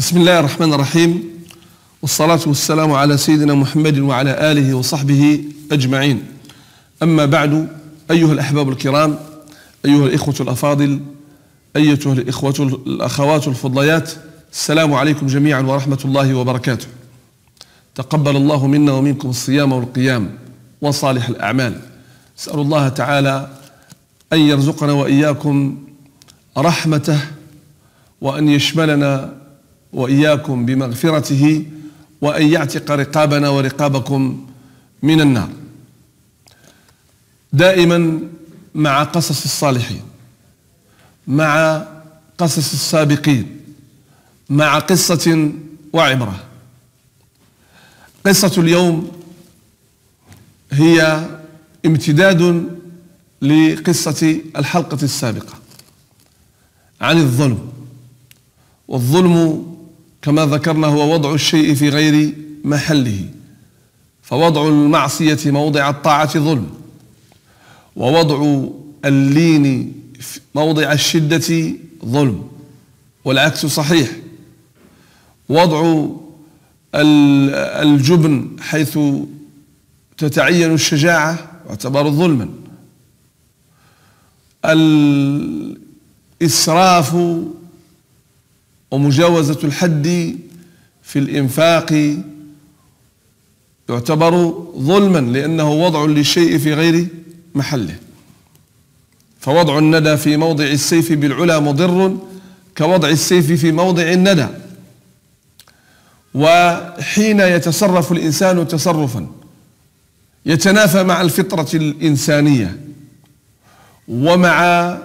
بسم الله الرحمن الرحيم، والصلاة والسلام على سيدنا محمد وعلى آله وصحبه أجمعين. أما بعد، أيها الأحباب الكرام، أيها الإخوة الأفاضل، أيتها الإخوة الأخوات الفضليات، السلام عليكم جميعا ورحمة الله وبركاته. تقبل الله منا ومنكم الصيام والقيام وصالح الأعمال. أسأل الله تعالى أن يرزقنا وإياكم رحمته، وأن يشملنا وإياكم بمغفرته، وأن يعتق رقابنا ورقابكم من النار. دائما مع قصص الصالحين، مع قصص السابقين، مع قصة وعبرة. قصة اليوم هي امتداد لقصة الحلقة السابقة عن الظلم. والظلم كما ذكرنا هو وضع الشيء في غير محله، فوضع المعصية موضع الطاعة ظلم، ووضع اللين موضع الشدة ظلم، والعكس صحيح. وضع الجبن حيث تتعين الشجاعة يعتبر ظلما. الإسراف ومجاوزة الحد في الإنفاق يعتبر ظلما، لأنه وضع للشيء في غير محله. فوضع الندى في موضع السيف بالعلا مضر كوضع السيف في موضع الندى. وحين يتصرف الإنسان تصرفا يتنافى مع الفطرة الإنسانية ومع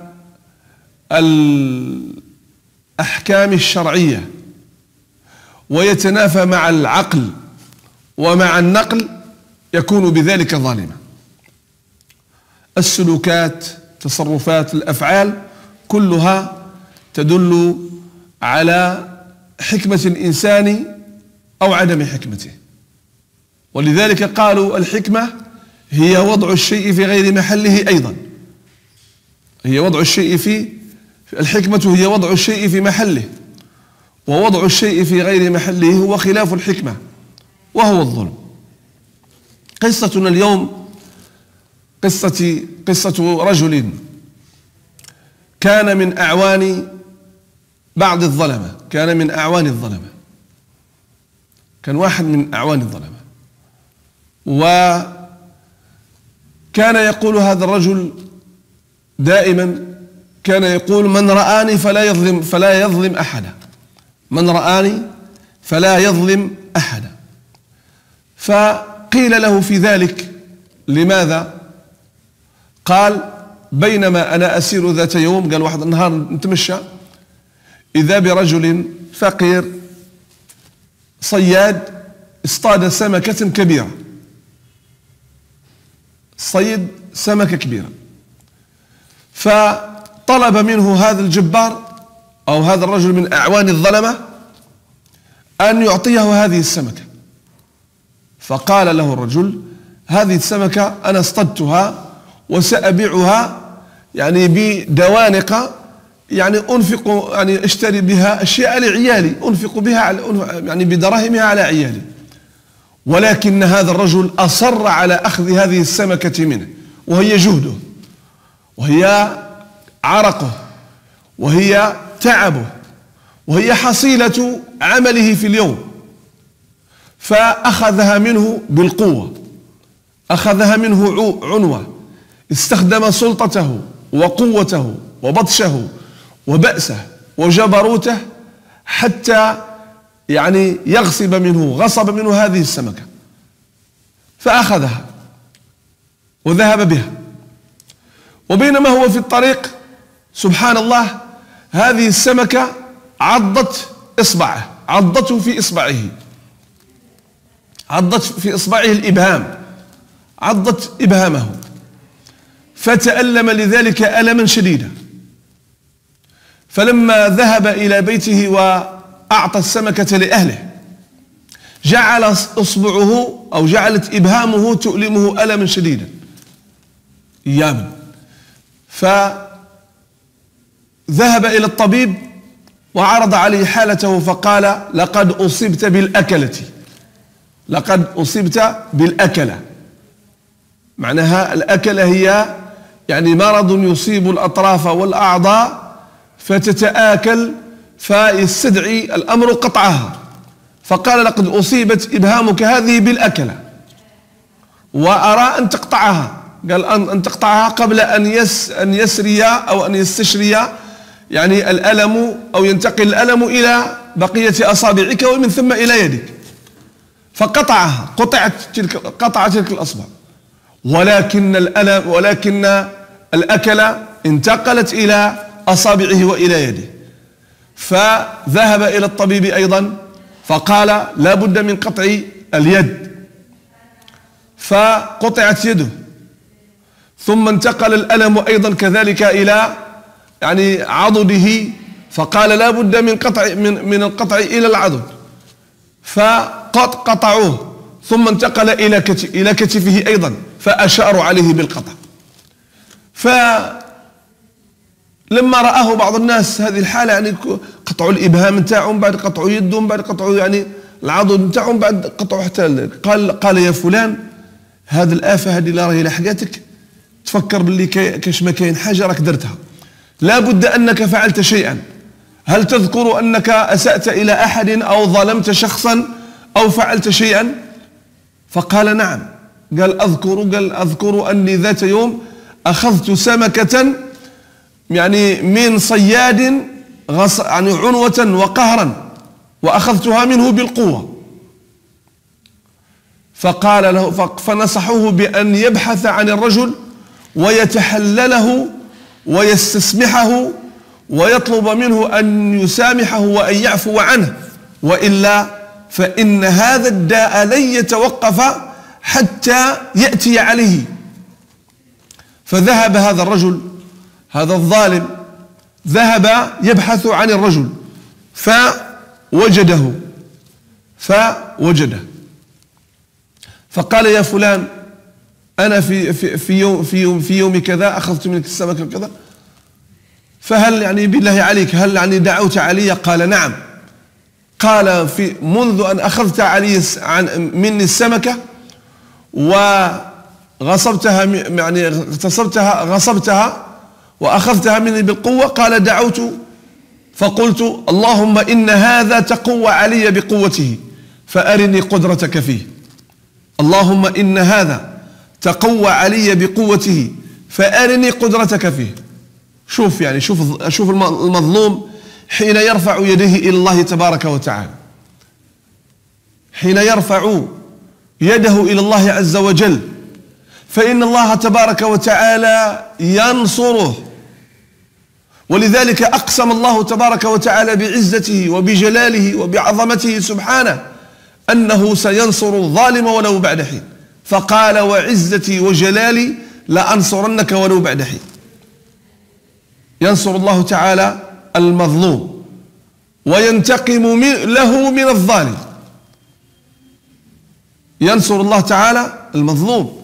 الأحكام الشرعية، ويتنافى مع العقل ومع النقل، يكون بذلك ظالما. السلوكات، تصرفات، الأفعال كلها تدل على حكمة الإنسان أو عدم حكمته. ولذلك قالوا الحكمة هي وضع الشيء في غير محله أيضا. هي وضع الشيء الحكمة هي وضع الشيء في محله، ووضع الشيء في غير محله هو خلاف الحكمة وهو الظلم. قصتنا اليوم قصة رجل كان من أعوان بعض الظلمة، كان من أعوان الظلمة، كان واحد من أعوان الظلمة. وكان يقول هذا الرجل دائما، كان يقول: من رآني فلا يظلم أحدا، من رآني فلا يظلم أحدا. فقيل له في ذلك: لماذا؟ قال: بينما أنا أسير ذات يوم، قال واحد النهار نتمشى، إذا برجل فقير صياد اصطاد سمكة كبيرة، صيد سمكة كبيرة، فطلب منه هذا الجبار أو هذا الرجل من أعوان الظلمة أن يعطيه هذه السمكة. فقال له الرجل: هذه السمكة أنا اصطدتها وسأبيعها يعني بدوانق، يعني أنفق، يعني أشتري بها أشياء لعيالي، أنفق بها يعني بدراهمها على عيالي. ولكن هذا الرجل أصر على أخذ هذه السمكة منه، وهي جهده، وهي عرقه، وهي تعبه، وهي حصيلة عمله في اليوم. فأخذها منه بالقوة، أخذها منه عنوة، استخدم سلطته وقوته وبطشه وبأسه وجبروته حتى يعني غصب منه هذه السمكة. فأخذها وذهب بها، وبينما هو في الطريق سبحان الله هذه السمكة عضت إصبعه، عضته في إصبعه، عضت في إصبعه الإبهام، عضت إبهامه، فتألم لذلك ألما شديدا. فلما ذهب إلى بيته وأعطى السمكة لأهله، جعل إصبعه أو جعلت إبهامه تؤلمه ألما شديدا إياما. فذهب إلى الطبيب وعرض عليه حالته فقال: لقد أصبت بالأكلة، لقد أصبت بالأكلة. معناها الأكلة هي يعني مرض يصيب الأطراف والأعضاء فتتآكل فيستدعي الأمر قطعها، فقال: لقد أصيبت إبهامك هذه بالأكلة وأرى أن تقطعها. قال: أن تقطعها قبل أن يسري أو أن يستشري يعني الألم أو ينتقل الألم إلى بقية أصابعك ومن ثم إلى يدك. فقطعها، قطع تلك الأصبع، ولكن الأكلة انتقلت إلى أصابعه وإلى يده. فذهب إلى الطبيب أيضا فقال: لا بد من قطع اليد، فقطعت يده. ثم انتقل الألم أيضا كذلك إلى يعني عضده، فقال: لا بد من القطع إلى العضد، فقد قطعوه. ثم انتقل إلى كتفه أيضا فأشاروا عليه بالقطع. فلما رآه بعض الناس هذه الحالة، يعني قطعوا الإبهام نتاعهم، بعد قطعوا يدهم، بعد قطعوا يعني العضد نتاعهم، بعد قطعوا حتى قال: يا فلان، هذه الآفة هذه اللي راهي لحقاتك، تفكر باللي كاش ما كاين حاجة راك درتها، لا بد أنك فعلت شيئا. هل تذكر أنك أسأت إلى أحد أو ظلمت شخصا أو فعلت شيئا؟ فقال: نعم. قال: أذكر أني ذات يوم أخذت سمكة يعني من صياد يعني عنوة وقهرا، وأخذتها منه بالقوة. فقال له فنصحوه بأن يبحث عن الرجل ويتحلله ويستسمحه ويطلب منه أن يسامحه وأن يعفو عنه، وإلا فإن هذا الداء لن يتوقف حتى يأتي عليه. فذهب هذا الرجل، هذا الظالم، ذهب يبحث عن الرجل فوجده فقال: يا فلان، أنا في يوم كذا أخذت منك السمكة كذا، فهل يعني بالله عليك هل يعني دعوت علي؟ قال: نعم. قال: منذ أن أخذت علي مني السمكة وغصبتها، يعني غصبتها وأخذتها مني بالقوة، قال: دعوت فقلت: اللهم إن هذا تقوى علي بقوته فأرني قدرتك فيه. اللهم إن هذا تقوى علي بقوته فأرني قدرتك فيه. شوف يعني شوف المظلوم حين يرفع يديه إلى الله تبارك وتعالى، حين يرفع يده إلى الله عز وجل، فإن الله تبارك وتعالى ينصره. ولذلك أقسم الله تبارك وتعالى بعزته وبجلاله وبعظمته سبحانه أنه سينصر الظالم ولو بعد حين، فقال: وعزتي وجلالي لأنصرنك ولو بعد حين. ينصر الله تعالى المظلوم وينتقم له من الظالم. ينصر الله تعالى المظلوم،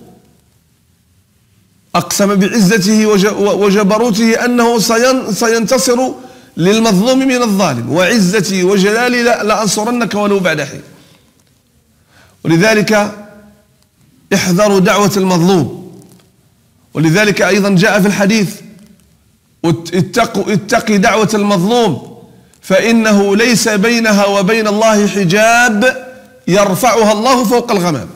أقسم بعزته وجبروته أنه سينتصر للمظلوم من الظالم، وعزتي وجلالي لأنصرنك ولو بعد حين. ولذلك احذروا دعوة المظلوم. ولذلك أيضا جاء في الحديث: اتقي دعوة المظلوم فإنه ليس بينها وبين الله حجاب يرفعها الله فوق الغمام.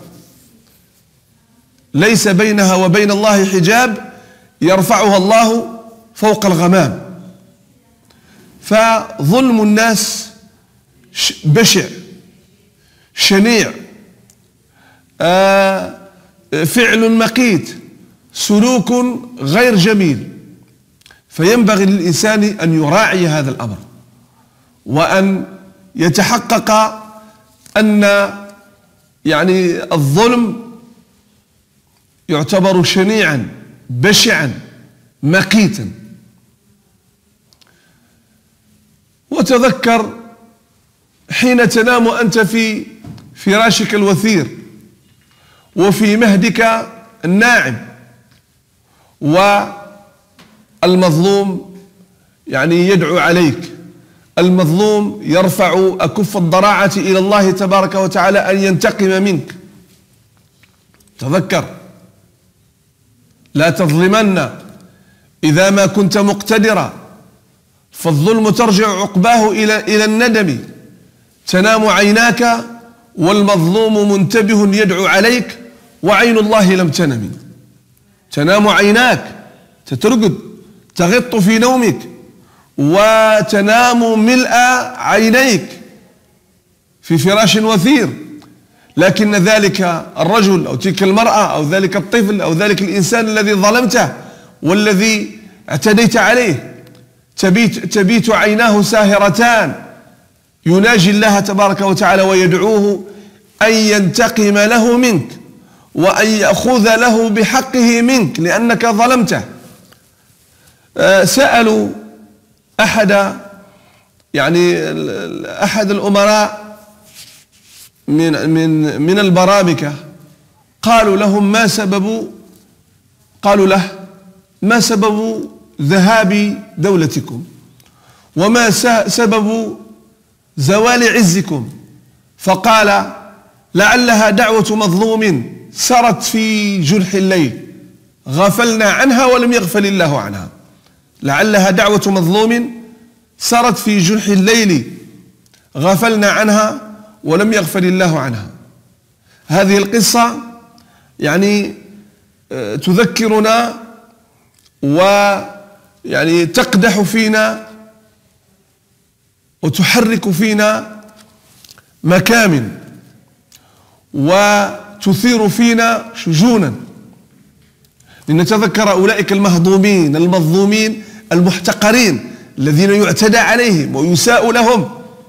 ليس بينها وبين الله حجاب يرفعها الله فوق الغمام. فظلم الناس بشع شنيع، فعل مقيت، سلوك غير جميل. فينبغي للإنسان أن يراعي هذا الأمر وأن يتحقق أن يعني الظلم يعتبر شنيعا بشعا مقيتا. وتذكر حين تنام أنت في فراشك الوثير وفي مهدك الناعم والمظلوم يعني يدعو عليك المظلوم يرفع أكف الضراعة إلى الله تبارك وتعالى أن ينتقم منك. تذكر، لا تظلمن إذا ما كنت مقتدرا، فالظلم ترجع عقباه إلى الندم. تنام عيناك والمظلوم منتبه يدعو عليك وعين الله لم تنم. تنام عيناك، تترقد، تغط في نومك وتنام ملء عينيك في فراش وثير، لكن ذلك الرجل أو تلك المرأة أو ذلك الطفل أو ذلك الإنسان الذي ظلمته والذي اعتديت عليه تبيت عيناه ساهرتان، يناجي الله تبارك وتعالى ويدعوه أن ينتقم له منك وأن يأخذ له بحقه منك لأنك ظلمته. سألوا أحد الأمراء من البرامكة، قالوا له ما سبب ذهاب دولتكم وما سبب زوال عزكم؟ فقال لعلها دعوة مظلوم سرت في جرح الليل غفلنا عنها ولم يغفل الله عنها. لعلها دعوة مظلوم سرت في جرح الليل غفلنا عنها ولم يغفل الله عنها. هذه القصة تذكرنا تقدح فينا وتحرك فينا مكامن وتثير فينا شجونا، لنتذكر أولئك المهضومين المظلومين المحتقرين الذين يعتدى عليهم ويساء لهم.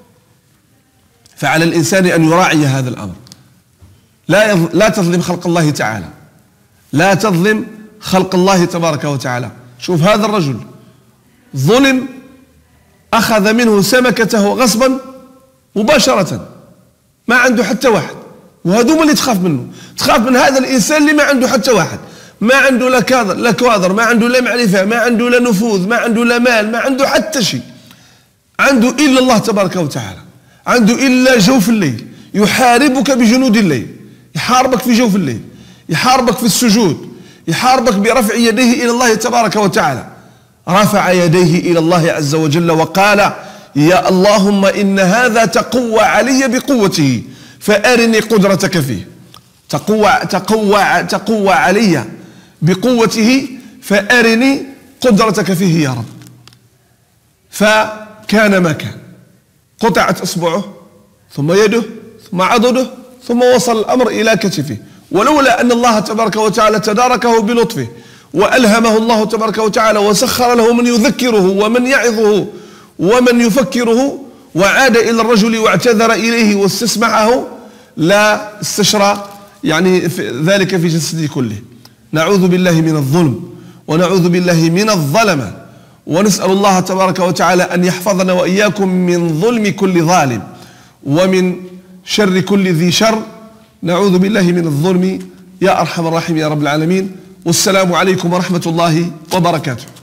فعلى الإنسان أن يراعي هذا الأمر. لا تظلم خلق الله تعالى، لا تظلم خلق الله تبارك وتعالى. شوف هذا الرجل ظلم، أخذ منه سمكته غصبا مباشرة، ما عنده حتى واحد. وهذوم اللي تخاف منه، تخاف من هذا الإنسان اللي ما عنده حتى واحد، ما عنده لا كوادر، ما عنده لا معرفة، ما عنده لا نفوذ، ما عنده لا مال، ما عنده حتى شيء، عنده إلا الله تبارك وتعالى، عنده إلا جوف الليل، يحاربك بجنود الليل، يحاربك في جوف الليل، يحاربك في السجود، يحاربك برفع يديه إلى الله تبارك وتعالى. رفع يديه إلى الله عز وجل وقال يا اللهم إن هذا تقوى علي بقوته فأرني قدرتك فيه. تقوى علي بقوته فأرني قدرتك فيه يا رب. فكان ما كان، قطعت إصبعه ثم يده ثم عضده ثم وصل الأمر إلى كتفه، ولولا أن الله تبارك وتعالى تداركه بلطفه وألهمه الله تبارك وتعالى وسخر له من يذكره ومن يعظه ومن يفكره وعاد إلى الرجل واعتذر إليه واستسمعه، لا استشرى ذلك في جسده كله. نعوذ بالله من الظلم ونعوذ بالله من الظلمة، ونسأل الله تبارك وتعالى أن يحفظنا وإياكم من ظلم كل ظالم ومن شر كل ذي شر. نعوذ بالله من الظلم يا أرحم الراحمين يا رب العالمين. والسلام عليكم ورحمة الله وبركاته.